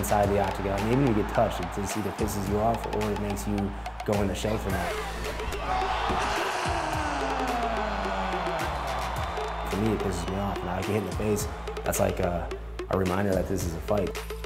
inside the octagon. And even if you get touched, it just either pisses you off or it makes you go into shank from that. For me, it pisses me off. Now, if you hit in the face, that's like a reminder that this is a fight.